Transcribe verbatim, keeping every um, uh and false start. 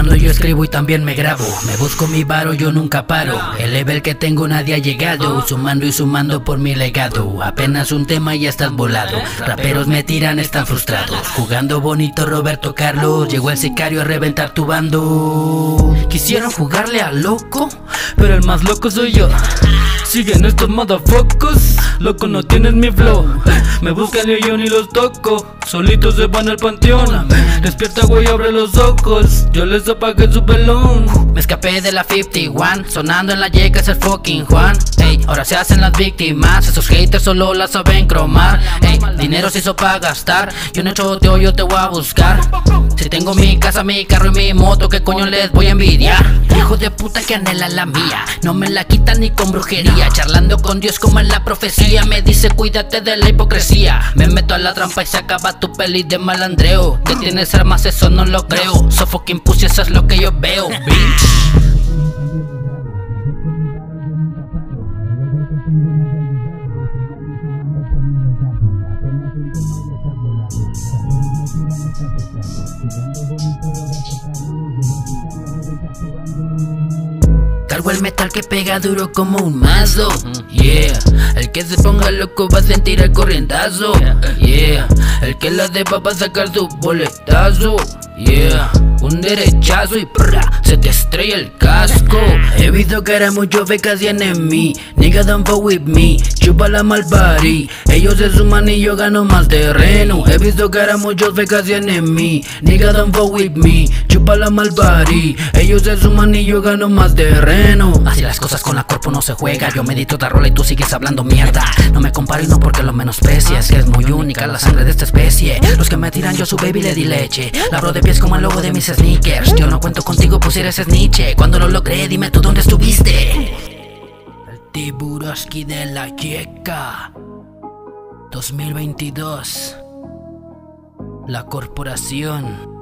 Rimando yo escribo y también me grabo. Me busco mi varo, yo nunca paro. El level que tengo nadie ha llegado. Sumando y sumando por mi legado. Apenas un tema y ya estás volado. Raperos me tiran, están frustrados. Jugando bonito Roberto Carlos. Llegó el sicario a reventar tu bando. Quisieron jugarle a loco, pero el más loco soy yo. Siguen estos motherfuckers, loco no tienes mi flow. Me buscan y yo ni los toco, solitos se van al panteón. Despierta güey, abre los ojos, yo les apagué su pelón. Me escapé de la cincuenta y uno, sonando en la Y es el fucking Juan. Ey, ahora se hacen las víctimas, esos haters solo la saben cromar. Ey, dinero se hizo para gastar, yo no choteo, yo te voy a buscar. Si tengo mi casa, mi carro y mi moto, ¿qué coño les voy a envidiar? Hijo de puta que anhela la mía, no me la quitan ni con brujería. Charlando con Dios como en la profecía, me dice cuídate de la hipocresía. Me meto a la trampa y se acaba tu peli de malandreo. Que tienes armas, eso no lo creo. So fucking pussy, eso es lo que yo veo, bitch. Cargo el metal que pega duro como un mazo. Yeah, el que se ponga loco va a sentir el corrientazo. Yeah, el que la deba va a sacar su boletazo. Yeah, un derechazo y prrra, se te estrella el casco. He visto que era mucho becas y en mí. Nigga don't fuck with me, chupa la malpari. Ellos se suman y yo gano más terreno. He visto que era muchos becas y en mí. Nigga don't fuck with me, chupa la malpari. Ellos se suman y yo gano más terreno. Así las cosas con la corpo no se juega. Yo medito otra rola y tú sigues hablando mierda. No me comparo y no porque lo menosprecias, que es muy única la sangre de esta especie. Los que me tiran yo su baby le di leche. La bro de pies como el logo de mis sneakers. Yo no cuento contigo, pues eres snitch. Cuando lo logré, dime tú dónde estuviste. El Tiburoski de la Yeca dos mil veintidós. La corporación.